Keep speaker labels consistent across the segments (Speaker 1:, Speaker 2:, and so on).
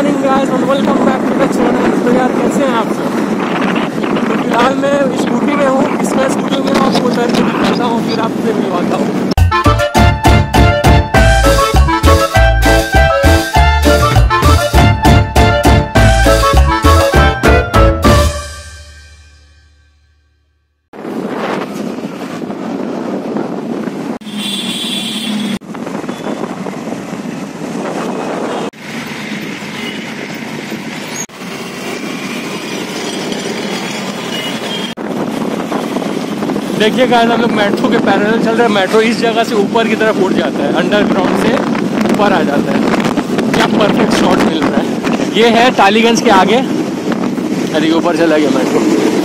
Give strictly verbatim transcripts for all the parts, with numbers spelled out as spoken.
Speaker 1: Morning guys and welcome back to the channel. तो यार कैसे हैं आप सब? तो फिलहाल मैं स्कूटी में हूँ, इसका स्कूटी में आपको उतर के दिखाता हूँ, फिर आपसे मिलवाता हूँ। देखिए गाइस, हम लोग मेट्रो के पैरेलल चल रहे हैं। मेट्रो इस जगह से ऊपर की तरफ उड़ जाता है, अंडरग्राउंड से ऊपर आ जाता है। क्या परफेक्ट शॉट मिल रहा है। ये है टालीगंज के आगे। अरे ऊपर चला गया मेट्रो।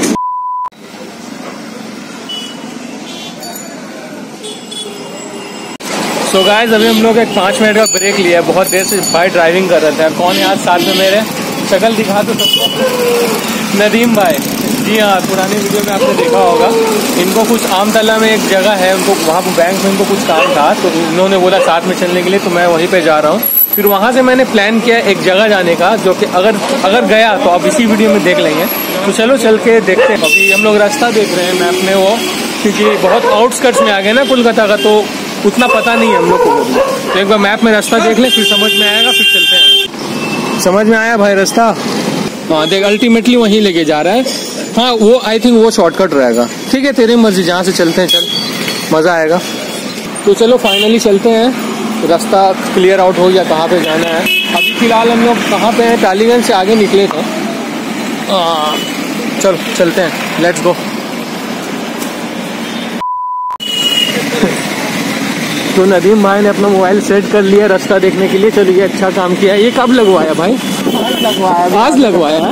Speaker 1: सो गाइस, अभी हम लोग एक पाँच मिनट का ब्रेक लिया है। बहुत देर से भाई ड्राइविंग कर रहे थे। कौन है आज साथ में मेरे? शक्ल दिखा दो सबको। नदीम भाई। जी हाँ, पुरानी वीडियो में आपने देखा होगा। इनको कुछ आमतला में एक जगह है, उनको वहाँ पर बैंक में इनको कुछ काम था, तो इन्होंने बोला साथ में चलने के लिए, तो मैं वहीं पे जा रहा हूँ। फिर वहाँ से मैंने प्लान किया एक जगह जाने का, जो कि अगर अगर गया तो आप इसी वीडियो में देख लेंगे। तो चलो चल के देखते हैं। अभी हम लोग रास्ता देख रहे हैं मैप में, वो क्योंकि बहुत आउटस्कर्ट्स में आ गए ना कोलकाता का, तो उतना पता नहीं है हम लोग को। तो एक बार मैप में रास्ता देख लें, फिर समझ में आएगा, फिर चलते हैं। समझ में आया भाई रास्ता? हाँ देख, अल्टीमेटली वहीं लेके जा रहा है। हाँ वो आई थिंक वो शॉर्टकट रहेगा। ठीक है, तेरी मर्जी, जहाँ से चलते हैं चल, मज़ा आएगा। तो चलो फाइनली चलते हैं। रास्ता क्लियर आउट हो गया कहाँ पे जाना है। अभी फिलहाल हम लोग कहाँ पे हैं? टालीगंज से आगे निकले थे। आ, चलो चलते हैं, लेट्स गो। तो नदीम भाई ने अपना मोबाइल सेट कर लिया रास्ता देखने के लिए। चलो ये अच्छा काम किया। ये कब लगवाया भाई? आज लगवाया। आज लगवाया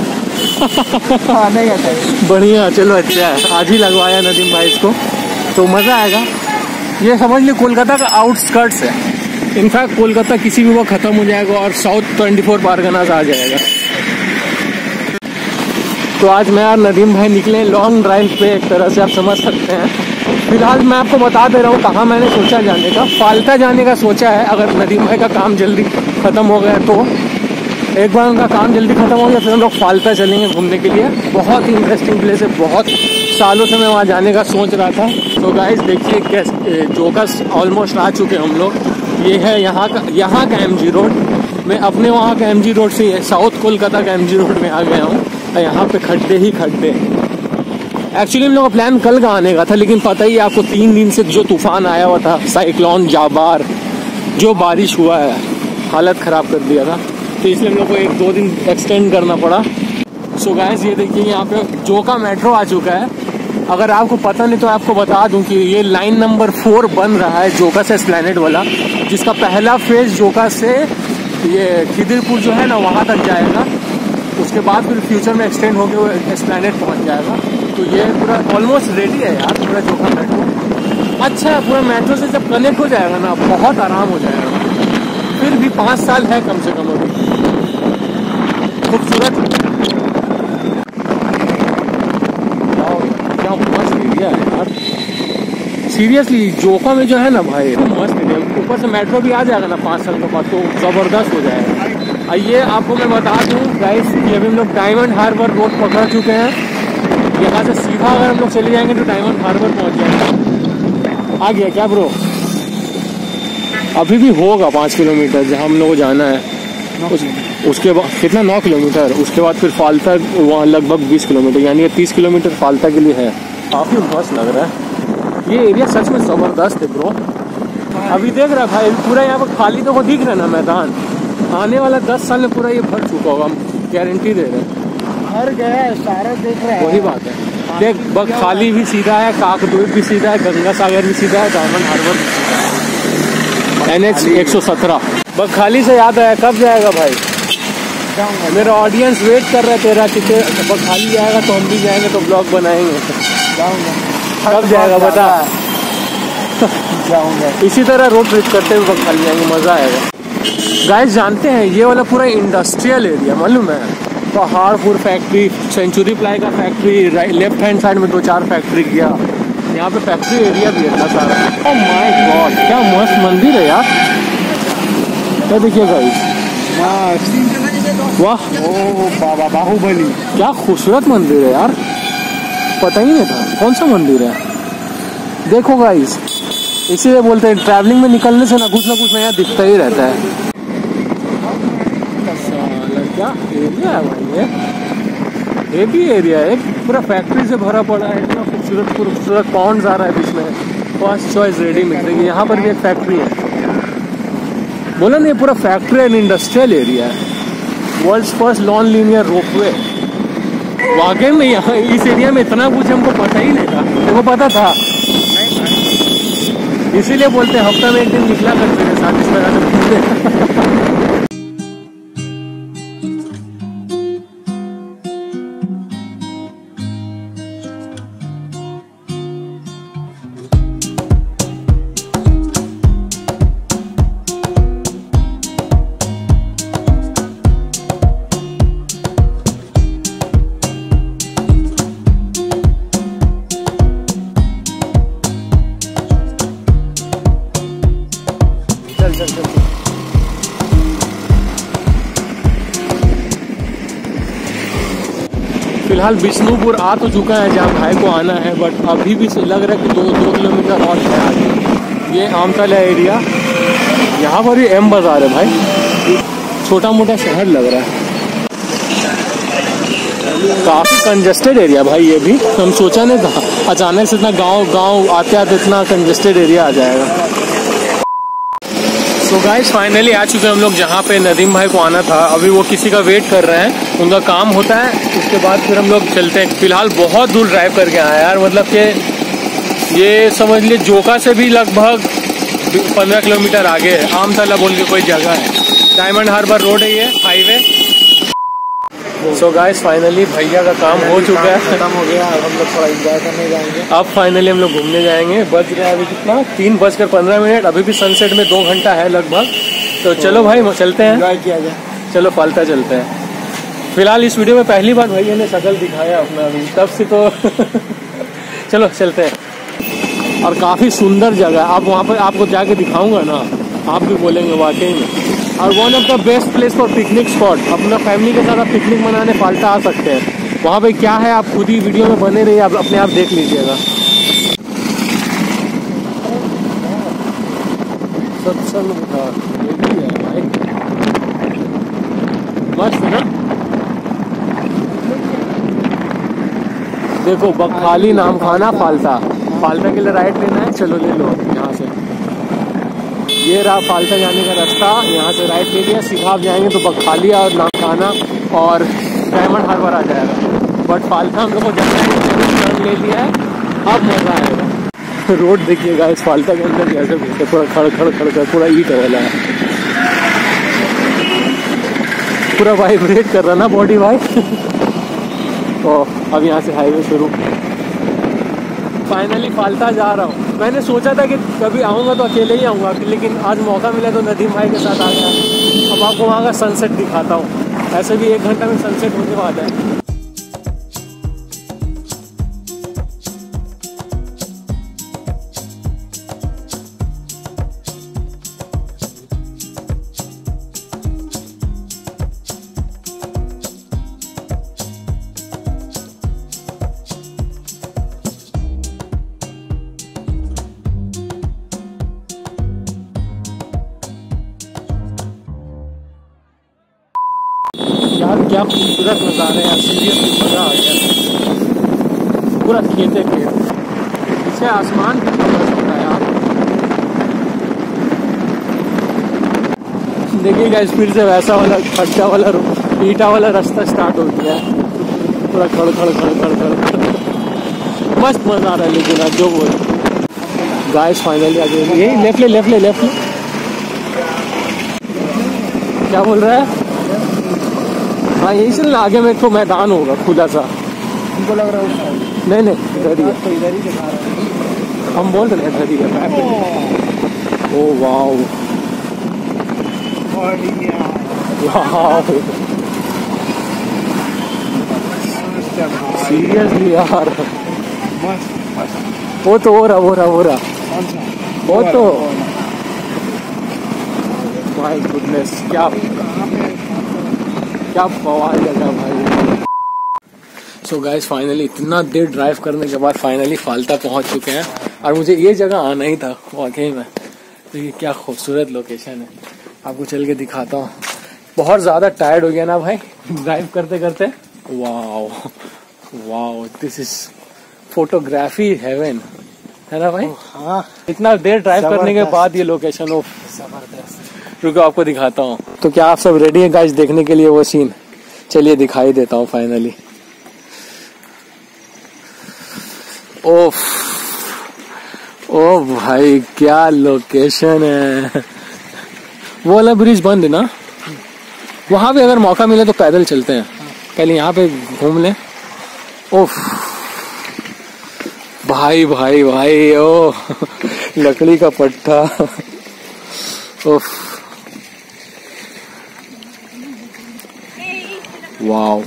Speaker 1: बढ़िया, चलो अच्छा है, आज ही लगवाया नदीम भाई इसको, तो मज़ा आएगा। ये समझ ली कोलकाता का आउटस्कर्ट्स है। इनफैक्ट कोलकाता किसी भी वक्त ख़त्म हो जाएगा और साउथ ट्वेंटी फोर पारगनास आ जाएगा। तो आज मैं और नदीम भाई निकले लॉन्ग ड्राइव पे, एक तरह से आप समझ सकते हैं। फिलहाल मैं आपको बता दे रहा हूँ कहाँ मैंने सोचा जाने का। फाल्टा जाने का सोचा है, अगर नदीम भाई का काम जल्दी ख़त्म हो गया तो। एक बार उनका काम जल्दी खत्म हो गया फिर हम लोग फाल्टा चलेंगे घूमने के लिए। बहुत ही इंटरेस्टिंग प्लेस है, बहुत सालों से मैं वहाँ जाने का सोच रहा था। तो गाइस देखिए कैसे जोकस ऑलमोस्ट आ चुके हैं हम लोग। ये है यहाँ का यहाँ का एमजी रोड। मैं अपने वहाँ का एमजी रोड से साउथ कोलकाता का एमजी रोड में आ गया हूँ। यहाँ पे खड्डे ही खड्डे। एक्चुअली हम लोग का प्लान कल का आने का था, लेकिन पता ही आपको तीन दिन से जो तूफान आया हुआ था, साइक्लोन जाबार, जो बारिश हुआ है, हालत ख़राब कर दिया था। तो इसलिए हम लोग को एक दो दिन एक्सटेंड करना पड़ा। सो गाइस ये देखिए, यहाँ पे जोका मेट्रो आ चुका है। अगर आपको पता नहीं तो आपको बता दूं कि ये लाइन नंबर फोर बन रहा है जोका से एस्प्लैनेड वाला, जिसका पहला फेज जोका से ये खिदिरपुर जो है ना वहाँ तक जाएगा। उसके बाद फिर फ्यूचर में एक्सटेंड होकर वो एस्प्लैनेड पहुँच जाएगा। तो ये पूरा ऑलमोस्ट रेडी है यार, पूरा जोका मेट्रो। अच्छा है, पूरा मेट्रो से जब कनेक्ट हो जाएगा ना बहुत आराम हो जाएगा। फिर भी पाँच साल है कम से कम अभी। खूबसूरत क्या मस्त एरिया है यार। सीरियसली जोका में जो है ना भाई, मस्त एरिया। ऊपर से मेट्रो भी आ जाएगा ना पाँच साल के बाद, तो ज़बरदस्त हो जाएगा। ये आपको मैं बता दूँ गाइस कि अभी हम लोग डायमंड हार्बर रोड पकड़ चुके हैं। यहाँ से सीधा अगर हम लोग चले जाएंगे तो डायमंड हार्बर पहुँच जाएंगे। आ गया क्या ब्रो? अभी भी होगा पाँच किलोमीटर जहाँ हम लोग को जाना है। उस, उसके बाद कितना? नौ किलोमीटर। उसके बाद फिर फाल्टा वहाँ लगभग बीस किलोमीटर, यानी तीस किलोमीटर फाल्टा के लिए है। काफ़ी मस्त लग रहा है ये एरिया, सच में ज़बरदस्त है ब्रो। अभी देख रहा भाई पूरा यहाँ पर खाली तो वो दिख रहा है ना मैदान। आने वाला दस साल में पूरा ये भर चुका होगा, हम गारंटी दे रहे हैं।
Speaker 2: भर गया सारा, देख रहे हैं।
Speaker 1: वही बात है, देख बग खाली भी सीधा है, काकद्वीप भी सीधा है, गंगा सागर भी सीधा है, डायमंड हार्बर, एन एच एक सौ सत्रह। बखाली से याद आया, कब जाएगा भाई? मेरा ऑडियंस वेट कर रहा है तेरा, कितने बखाली जाएगा तो हम भी जाएंगे, तो ब्लॉग बनाएंगे। कब जाएगा बता?
Speaker 2: जाऊंगा।
Speaker 1: इसी तरह रोड ट्रिप करते हुए बखाली जाएंगे, मजा आएगा। गाइस जानते हैं ये वाला पूरा इंडस्ट्रियल एरिया, मालूम है? पहाड़पुर फैक्ट्री, सेंचुरी प्लाई का फैक्ट्री, लेफ्ट हैंड साइड में दो चार फैक्ट्री किया। यहाँ पे फैक्ट्री एरिया भी इतना सारा। ओह माय गॉड, क्या मस्त मंदिर है यार। क्या देखिए गाइस, वाह,
Speaker 2: ओ बाबा बाहुबली,
Speaker 1: क्या खूबसूरत मंदिर है यार, पता ही नहीं था कौन सा मंदिर है। देखो गाइस, इसीलिए बोलते हैं ट्रैवलिंग में निकलने से ना कुछ ना कुछ नया दिखता ही रहता है। क्या एरिया है भाई, ये ये भी एरिया है, पूरा फैक्ट्री से भरा पड़ा है, इतना खूबसूरत खूबसूरत पॉन्ड्स आ रहा है बीच में, फर्स्ट चॉइस रेडी मिलेगी। यहाँ पर भी एक फैक्ट्री है, बोला नहीं पूरा फैक्ट्री एंड इंडस्ट्रियल एरिया है। World's first non linear ropeway, वाकई में यहाँ इस एरिया में इतना कुछ हमको पता ही नहीं था। तुमको पता था? इसीलिए बोलते हैं हफ्ता में एक दिन निकला करते हैं साथ इस तरह से घूमने। चल चल चल फिलहाल बिष्णुपुर आ तो चुका है जहाँ भाई को आना है, बट अभी भी लग रहा है कि दो दो किलोमीटर और है आगे। ये आमतला एरिया, यहाँ पर भी एम बाजार है भाई, छोटा मोटा शहर लग रहा है। काफी कंजेस्टेड एरिया भाई, ये भी हम सोचा नहीं था अचानक से इतना गांव गांव आते आते इतना कंजेस्टेड एरिया आ जाएगा। सो गाइस फाइनली आ चुके हैं हम लोग जहाँ पे नदीम भाई को आना था। अभी वो किसी का वेट कर रहे हैं, उनका काम होता है, उसके बाद फिर हम लोग चलते हैं। फिलहाल बहुत दूर ड्राइव करके आए यार, मतलब कि ये समझ लिए जोका से भी लगभग पंद्रह किलोमीटर आगे है। आमतला बोल के कोई जगह है, डायमंड हार्बर रोड है ये हाईवे। सो गाइस फाइनली भैया का काम हो चुका है,
Speaker 2: खत्म हो गया। अब हम लोग थोड़ा एंजॉय करने जाएंगे।
Speaker 1: अब फाइनली हम लोग घूमने जाएंगे। बज रहा है अभी कितना, तीन बजकर पंद्रह मिनट। अभी भी सनसेट में दो घंटा है लगभग। तो चलो भाई चलते हैं,
Speaker 2: एंजॉय किया जाए।
Speaker 1: चलो फालता चलते हैं। फिलहाल इस वीडियो में पहली बार भैया ने शक्ल दिखाया अपना, अभी तब से तो चलो चलते हैं। और काफ़ी सुंदर जगह है, आप वहाँ पर आपको जाके दिखाऊंगा ना, आप भी बोलेंगे वाकई में। और one of the best place for picnic spot, अपना फैमिली के साथ आप पिकनिक मनाने फालता आ सकते हैं। वहाँ पे क्या है आप खुद ही वीडियो में बने रहिए, आप अपने आप देख लीजिएगा। सत्संग है भाई, मस्त ना। देखो बखाली नाम खाना फालता, फालता के लिए राइट लेना है, चलो ले लो यहाँ से। ये रहा फालता जाने का रास्ता, यहाँ से राइट ले लिया, सीधा आप जाएंगे तो बखाली और नामखाना और डायमंड हार्बर आ जाएगा। बट फालता हम लोग को जाना है, टर्न ले लिया है, अब मजा आएगा। रोड देखिएगा इस फालता के अंदर कैसे घूमते, पूरा खड़ खड़ खड़ कर पूरा ईट वाला है, पूरा वाइब्रेट कर रहा ना बॉडी भाई। तो अब यहाँ से हाईवे शुरू। फाइनली फालता जा रहा हूँ। मैंने सोचा था कि कभी आऊँगा तो अकेले ही आऊँगा, लेकिन आज मौका मिला तो नदीम भाई के साथ आ गया। अब आपको वहाँ का सनसेट दिखाता हूँ। ऐसे भी एक घंटा में सनसेट होने वाला है। यार क्या खूबसूरत नज़ारे हैं, सीरियसली मज़ा आ गया। पूरा खेते खेत, पीछे आसमान कितना मस्त होता है यार। देखिएगा फिर से वैसा वाला खड्डा वाला ईटा वाला रास्ता स्टार्ट हो गया है, पूरा खड़ खड़ खड़ खड़ खड़ मस्त मज़ा आ रहा है। लेकिन आज जो बोल गाइस फाइनली आ गए, ये लेफ्ट ले लेफ्ट ले लेफ्ट ले। क्या बोल रहा है? हाँ यही से आगे में तो मैदान होगा खुला सा,
Speaker 2: हमको लग रहा है।
Speaker 1: नहीं नहीं इधर ही
Speaker 2: तो इधर ही दिखा रहा है,
Speaker 1: हम बोल रहे हैं इधर ही है। ओ वाओ वाओ, सीरियसली यार वो तो हो रहा हो रहा हो रहा वो तो माय गुडनेस। क्या क्या बवाल जगह भाई। सो गाइस फाइनली इतना देर ड्राइव करने के बाद फाइनली फाल्ता पहुंच चुके हैं और मुझे ये जगह आना ही था वाकई में। तो ये क्या खूबसूरत लोकेशन है, आपको चल के दिखाता हूँ। बहुत ज़्यादा टायर्ड हो गया ना भाई ड्राइव करते करते। Wow wow, this is photography heaven, है ना भाई।
Speaker 2: हाँ,
Speaker 1: इतना देर ड्राइव करने के बाद ये लोकेशन ऑफ
Speaker 2: जबरदस्त।
Speaker 1: रुको आपको दिखाता हूँ। तो क्या आप सब रेडी हैं गाइस देखने के लिए वो सीन? चलिए दिखाई देता हूँ फाइनली। ओफ ओ भाई क्या लोकेशन है। वो वाला ब्रिज बंद है ना, वहां पे अगर मौका मिले तो पैदल चलते हैं, पहले यहाँ पे घूम लें। ओफ भाई भाई भाई, ओ लकड़ी का पट्टा। ओफ वाओ,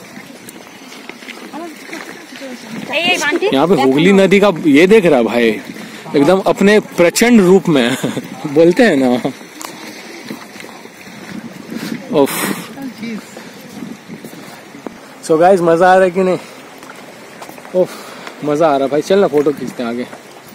Speaker 1: यहाँ पे हुगली नदी का ये देख रहा भाई एकदम अपने प्रचंड रूप में बोलते हैं ना। ओफ सो गाइस मजा आ रहा है कि नहीं? ओफ मजा आ रहा भाई, चल ना फोटो खींचते हैं आगे।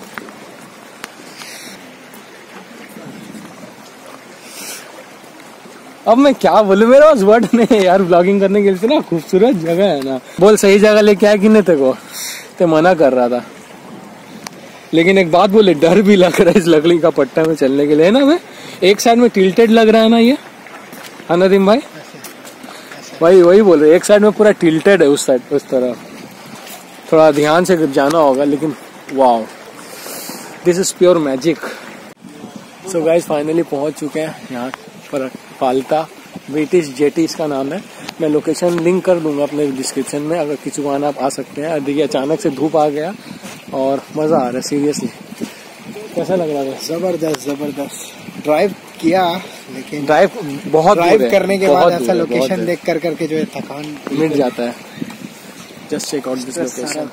Speaker 1: अब मैं क्या बोलूं, मेरे पास वर्ड नहीं यार ब्लॉगिंग करने के लिए। ना खूबसूरत जगह है ना, बोल सही जगह लेके आया कि नहीं तेरे को? ते मना कर रहा था, लेकिन एक बात बोले, डर भी लग रहा है इस लकड़ी का पट्टा में चलने के लिए ना। मैं एक साइड में टिल्टेड लग रहा है ना ये, है नदीम भाई? वही वही बोल रहे, एक साइड में पूरा टिल्टेड है, उस साइड उस तरफ थोड़ा ध्यान से जाना होगा। लेकिन wow, this is pure magic. So guys finally पहुंच चुके हैं यहाँ पर, फाल्ता ब्रिटिश जेटी इसका नाम है। मैं लोकेशन लिंक कर दूंगा अपने डिस्क्रिप्शन में, अगर किसी को आना आप आ सकते हैं। देखिए अचानक से धूप आ गया और मजा आ रहा है सीरियसली। कैसा लग रहा है?
Speaker 2: जबरदस्त जबरदस्त। ड्राइव किया, लेकिन
Speaker 1: ड्राइव बहुत
Speaker 2: ड्राइव करने के बाद ऐसा
Speaker 1: है,
Speaker 2: लोकेशन देख कर करके जो है थकान
Speaker 1: मिट जाता है। Just check out this location.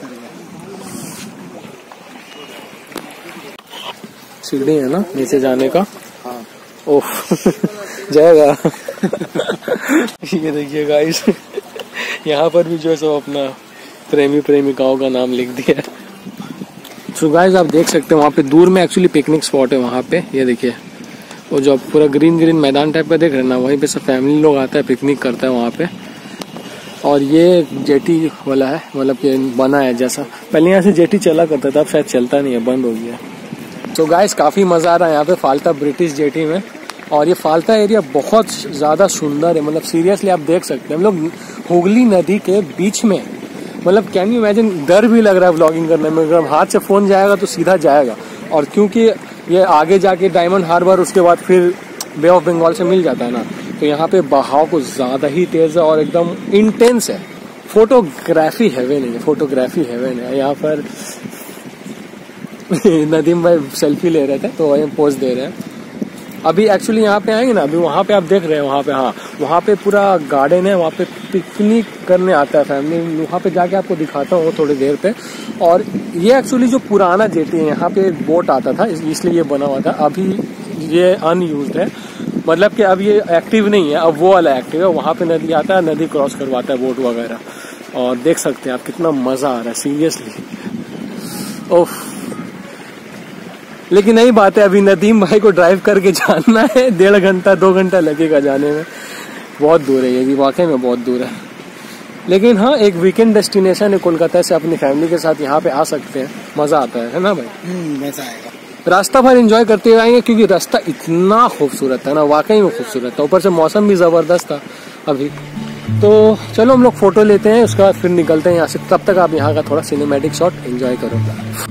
Speaker 1: सीढ़ी है ना नीचे जाने का।
Speaker 2: हाँ
Speaker 1: ओह जाएगा। ये देखिए गाइस यहाँ पर भी जो है सब अपना प्रेमी प्रेमिकाओं का नाम लिख दिया है। सो गाइस आप देख सकते हैं वहाँ पे दूर में एक्चुअली पिकनिक स्पॉट है वहाँ पे। ये देखिए वो जो पूरा ग्रीन ग्रीन मैदान टाइप का देख रहे हैं ना, वहीं पे सब फैमिली लोग आता है, पिकनिक करता है वहाँ पे। और ये जेटी वाला है, मतलब कि बना है जैसा पहले यहाँ से जेटी चला करता था, अब शायद चलता नहीं है, बंद हो गया। तो गाइस काफी मजा आ रहा है यहाँ पे फाल्ता ब्रिटिश जेटी में। और ये फाल्ता एरिया बहुत ज्यादा सुंदर है, मतलब सीरियसली आप देख सकते हैं हम लोग हुगली नदी के बीच में। मतलब कैन यू इमेजिन, डर भी लग रहा है व्लॉगिंग करने में, अगर हाथ से फोन जाएगा तो सीधा जाएगा। और क्योंकि ये आगे जाके डायमंड हार्बर उसके बाद फिर बे ऑफ बंगाल से मिल जाता है ना, तो यहाँ पे बहाव कुछ ज्यादा ही तेज है और एकदम इंटेंस है। फोटोग्राफी हेवन है, फोटोग्राफी हेवन है यहाँ पर। नदीम भाई सेल्फी ले रहे थे तो वही पोज दे रहे हैं। अभी एक्चुअली यहाँ पे आएंगे ना, अभी वहाँ पे आप देख रहे हैं वहाँ पे, हाँ वहाँ पे पूरा गार्डन है, वहाँ पे पिकनिक करने आता है फैमिली। वहाँ पे जाके आपको दिखाता हूँ थोड़ी देर पे। और ये एक्चुअली जो पुराना जेटी है, यहाँ पे एक बोट आता था इसलिए ये बना हुआ था। अभी ये अनयूज्ड है, मतलब कि अब ये एक्टिव नहीं है, अब वो वाला एक्टिव है। वहाँ पे नदी आता है, नदी क्रॉस करवाता है बोट वगैरह। और देख सकते हैं आप कितना मजा आ रहा है सीरियसली। ओफ लेकिन नई बात है, अभी नदीम भाई को ड्राइव करके जाना है, डेढ़ घंटा दो घंटा लगेगा जाने में। बहुत दूर है ये भी, वाकई में बहुत दूर है। लेकिन हाँ एक वीकेंड डेस्टिनेशन है, कोलकाता से अपनी फैमिली के साथ यहाँ पे आ सकते हैं, मजा आता है, है ना भाई?
Speaker 2: मजा आएगा।
Speaker 1: रास्ता भर एंजॉय करते हुए आएंगे क्योंकि रास्ता इतना खूबसूरत है ना, वाकई में खूबसूरत है। ऊपर से मौसम भी जबरदस्त था अभी। तो चलो हम लोग फोटो लेते हैं, उसके बाद फिर निकलते हैं यहाँ से। तब तक आप यहाँ का थोड़ा सिनेमैटिक शॉट एंजॉय करो।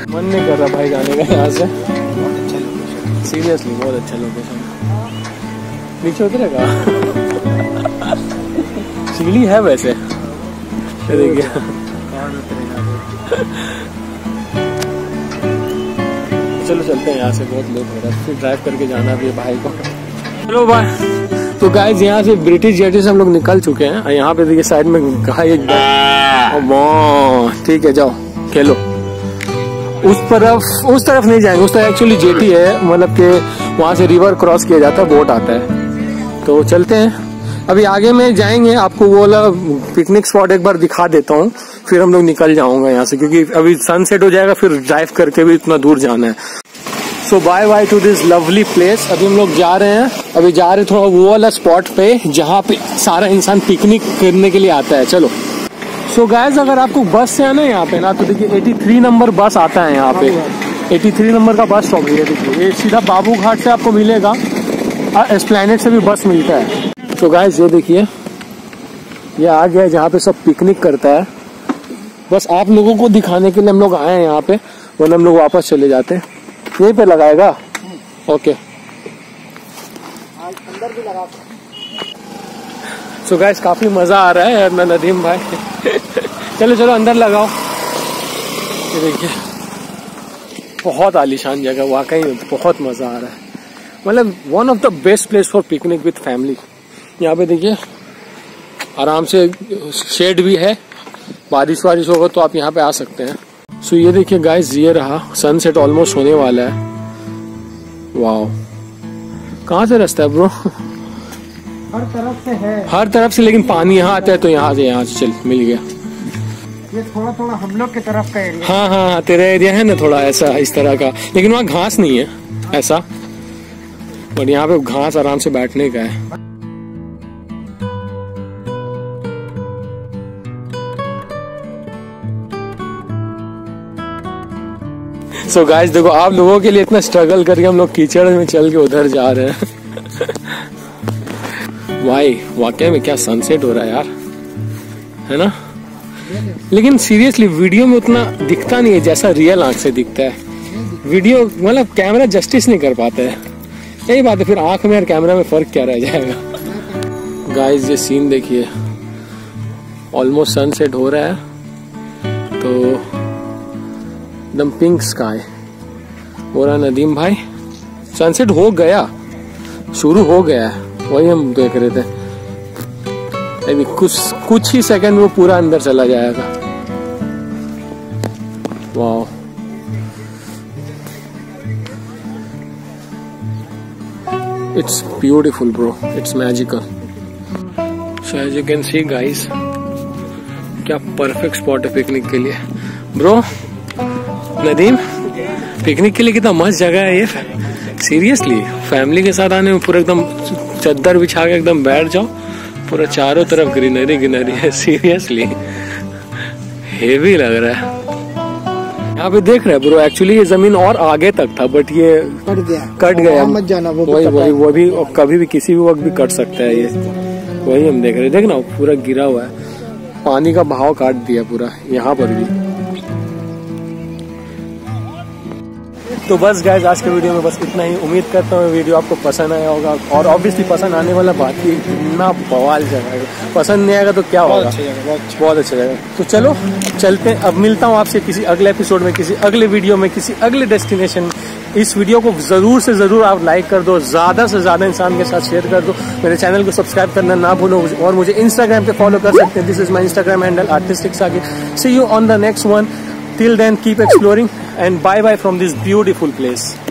Speaker 1: मन नहीं कर रहा भाई जाने का यहाँ से,
Speaker 2: बहुत अच्छा लोकेशन,
Speaker 1: सीरियसली बहुत अच्छा लोकेशन। नीचे उतरेगा सीढ़ी है वैसे, देखिए चलो चलते हैं यहाँ से, बहुत लेट हो रहा है, फिर ड्राइव करके जाना भी है भाई को। चलो भाई, तो गाइस यहाँ से ब्रिटिश जेटी से हम लोग निकल चुके हैं और यहाँ पे देखिए साइड में गाय एक, ठीक है जाओ खेलो। उस तरफ उस तरफ नहीं जाएंगे, उस तरफ एक्चुअली जेटी है, मतलब कि वहाँ से रिवर क्रॉस किया जाता है, बोट आता है। तो चलते हैं अभी आगे में जाएंगे, आपको वो वाला पिकनिक स्पॉट एक बार दिखा देता हूँ, फिर हम लोग निकल जाऊंगा यहाँ से, क्योंकि अभी सनसेट हो जाएगा, फिर ड्राइव करके भी इतना दूर जाना है। So bye bye to this lovely place. अभी हम लोग जा रहे हैं, अभी जा रहे थोड़ा वो वाला स्पॉट पे जहाँ पे सारा इंसान पिकनिक करने के लिए आता है। चलो। सो so गाइस, अगर आपको बस से आना है यहाँ पे ना, तो देखिए तिरासी नंबर बस आता है यहाँ पे, तिरासी नंबर का बस स्टॉप है। देखिए ये सीधा बाबू घाट से आपको मिलेगा, एस्प्लैनेड से भी बस मिलता है। तो गाइस ये देखिए, ये आ गया जहाँ पे सब पिकनिक करता है। बस आप लोगों को दिखाने के लिए हम लोग आए हैं यहाँ पे, वरना हम लोग वापस चले जाते हैं। यहीं पे लगाएगा, ओके।
Speaker 2: अंदर भी लगा।
Speaker 1: सो गाइस काफी मजा आ रहा है मैं नदीम भाई चलो चलो अंदर लगाओ। ये देखिए बहुत आलीशान जगह, वाकई में बहुत मजा आ रहा है, मतलब one of the best place for picnic with family. यहाँ पे देखिए आराम से शेड भी है, बारिश वारिश होगा तो आप यहाँ पे आ सकते हैं। सो ये देखिए गाइस, ये रहा सनसेट ऑलमोस्ट होने वाला है। वाओ, कहाँ से रास्ता है ब्रो?
Speaker 2: हर तरफ से है,
Speaker 1: हर तरफ से, लेकिन पानी यहाँ आता है तो यहाँ से यहाँ से चल मिल गया।
Speaker 2: ये थोड़ा थोड़ा हम लोग की तरफ का एरिया।
Speaker 1: हाँ हाँ हाँ, तेरा एरिया है ना थोड़ा ऐसा इस तरह का, लेकिन वहाँ घास नहीं है ऐसा, बट यहाँ पे घास आराम से बैठने का है। सो so गाइस देखो, आप लोगों के लिए इतना स्ट्रगल करके हम लोग कीचड़ में चल के उधर जा रहे हैं भाई वाकई में क्या सनसेट हो रहा है यार, है ना? लेकिन सीरियसली वीडियो में उतना दिखता नहीं है जैसा रियल आंख से दिखता है। वीडियो मतलब कैमरा जस्टिस नहीं कर पाता है, यही बात है। फिर आंख में और कैमरा में फर्क क्या रह जाएगा। गाइस ये सीन देखिए, ऑलमोस्ट सनसेट हो रहा है, तो एकदम पिंक स्काई हो रहा। नदीम भाई सनसेट हो गया, शुरू हो गया है, वही हम देख रहे थे। अभी कुछ कुछ ही सेकंड वो पूरा अंदर चला जाएगा। Wow, it's beautiful bro, it's magical. So as you can see guys, क्या परफेक्ट स्पॉट है पिकनिक के लिए। ब्रो नदीम, पिकनिक के लिए कितना मस्त जगह है ये, सीरियसली। फैमिली के साथ आने में पूरा एकदम चद्दर बिछा के एकदम बैठ जाओ, पूरा चारों तरफ ग्रीनरी ग्रीनरी है, सीरियसली हेवी लग रहा है। यहाँ पे देख रहे हैं ब्रो, एक्चुअली ये जमीन और आगे तक था, बट ये
Speaker 2: कट गया
Speaker 1: कट गया
Speaker 2: मत जाना, वो
Speaker 1: वही वही वो भी कभी भी किसी भी वक्त भी कट सकता है ये, वही हम देख रहे हैं। देखना पूरा गिरा हुआ है, पानी का बहाव काट दिया पूरा यहाँ पर भी। तो बस गाइस आज के वीडियो में बस इतना ही। उम्मीद करता हूँ वीडियो आपको पसंद आया होगा, और ऑब्वियसली पसंद आने वाला बात ही, इतना बवाल जगह है, पसंद नहीं आएगा तो क्या होगा।
Speaker 2: बहुत अच्छा जगह, बहुत
Speaker 1: बहुत अच्छा जगह। तो चलो चलते, अब मिलता हूँ आपसे किसी अगले एपिसोड में, किसी अगले वीडियो में, किसी अगले डेस्टिनेशन। इस वीडियो को जरूर से जरूर आप लाइक कर दो, ज्यादा से ज्यादा इंसान के साथ शेयर कर दो, मेरे चैनल को सब्सक्राइब करना ना भूलो, और मुझे इंस्टाग्राम पे फॉलो कर सकते हैं। This is my Instagram handle artistic Saqib. See you on the next one. Till then, keep exploring and bye bye from this beautiful place.